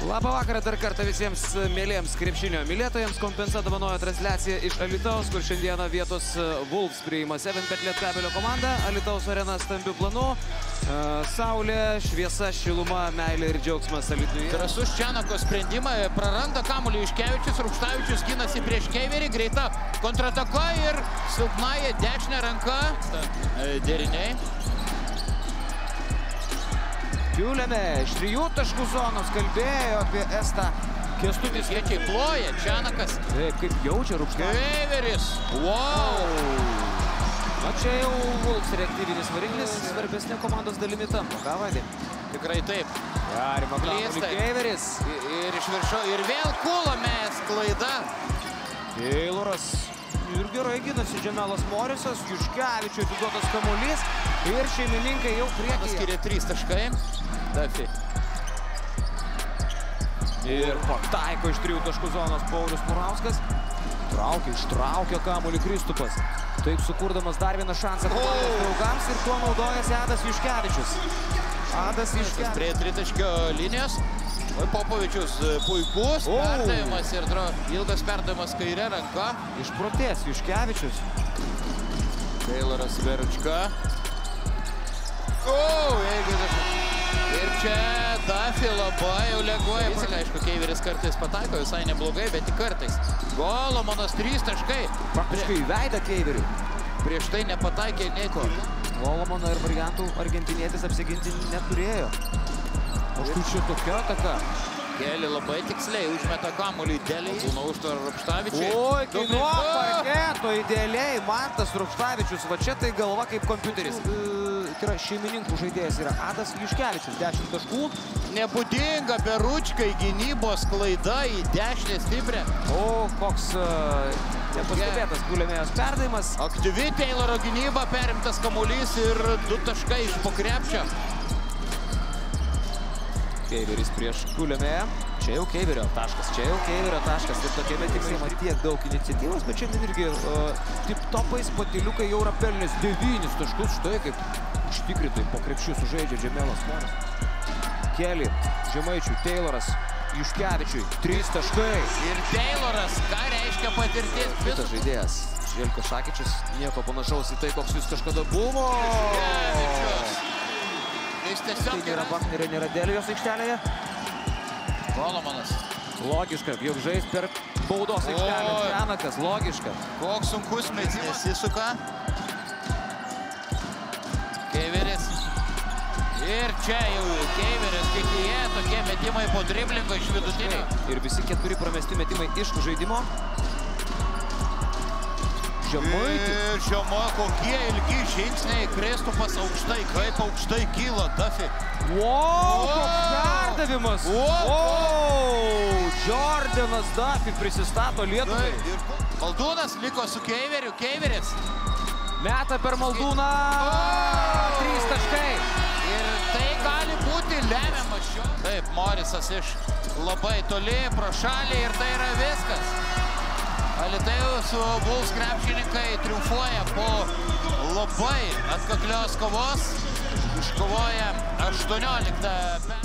Labą vakarą dar kartą visiems mėliems krepšinio mylėtojams. Kompensa dovanojo transliaciją iš Alytaus, kur šiandieną vietos Wolves priima 7bet Lietkabelio komandą. Alytaus arena stambių planų. Saulė, šviesa, šiluma, meilė ir džiaugsmas Alytuje. Drąsus Čianako sprendimą, praranda kamuolį Juškevičius, Rukštavičius ginasi prieš Keiverį, greita kontrataka ir silpnąją dešinę ranką. Deriniai. Kiulėme iš 3 taškų zonos kalbėjo apie Estą. Kęstutis Kiečiai ploja, Čianakas. Taip, kaip jaučia Rukštavičius. Keiveris, wow! Na čia jau Wolves reaktyvinis variklis, svarbesnė komandos dalimi tampa. Ką vadė? Tikrai taip. Perima kamuolį Keiveris. Ir iš viršo, ir vėl Kulomės klaida. Tayloras. Ir gerai ginasi Džemelas Morisas, Juškevičiui atiduotas kamuolys ir šeimininkai jau priekyje. Skiria 3 taškai. Dafi. Ir pataiko iš 3 taškų zonos Paulius Murauskas. Ištraukia kamuolį Kristupas. Taip sukurdamas dar vieną šansą komandos draugams ir tuo naudojasi Adas Juškevičius. Adas Juškevičius. Prie tritaškio linijos. Popovičius puikus perdavimas ir ilgas perdavimas kairė ranka. Išprotės Juškevičius. Tayloras Veručka. Ir čia Dafi labai jau leguoja. Aišku, Keiveris kartais pataiko visai neblogai, bet tik kartais. Golomanas 3 taškai. Praktiškai į veidą Keiveriui. Prieš tai nepataikė nieko. Golomano ir variantų argentinietis apsiginti neturėjo. O štai čia tokia ataka. Keli labai tiksliai užmeta kamuolį Deliai. Būna užtvar Rukštavičiui. Oi, kai nuo parketo idealiai Mantas Rukštavičius. Va čia tai galva kaip kompiuteris. Tai yra šeimininkų žaidėjas yra Adas Juškevičius. 10 taškų. Nebūdinga Beručkai gynybos klaida į dešinę stiprią. O, koks nepastebėtas Kiulėmėjos perdavimas. Aktyvi Tayloro gynyba, perimtas kamuolys ir 2 taškai iš po krepšio. Keiveris prieš Kiulėmėją. Čia jau Keiverio taškas. Ir tokie metimai ima tiek daug iniciatyvos, bet šiandien irgi tip-topais patiliukai jau yra pelnęs 9 taškus. Štai kaip užtikrintai po krepšių sužaidžia Džemelas Morisas. Keli, Žemaičiui, Tayloras, Juškevičiui, 3 taškai. Ir Tayloras, ką reiškia patirtis? Kitas žaidėjas, Željko Šakičius, nieko panašaus į tai, koks jis kažkada buvo. Juškevičius. Jis tiesiog Tai nėra Baknerio, nėra Delijos aikštelėje. Golomanas. Logiška, juk žais per baudos aikštelę. Čianakas, logiška. Koks sunkus metimas įsuka. Keiveris. Ir čia jau Keiveris, kaip jie, tokie metimai po driblingo iš vidutinio. Ir visi 4 pramesti metimai iš žaidimo. Žemaitis. Ir Žema, kokie ilgi žingsniai, Kristupas aukštai, kaip aukštai kyla Dafi. Wow, koks perdavimas. Jordanas Dafi prisistato Lietuvai. Maldūnas liko su Keiveriu, Keiveris. Meta per Maldūną. 3 taškai. Ir tai gali būti lemiamas šio. Taip, Morisas iš labai toli, pro šalį ir tai yra viskas. Alytaus Wolves krepšininkai triumfuoja po labai atkaklios kovos. Iškovoja 18.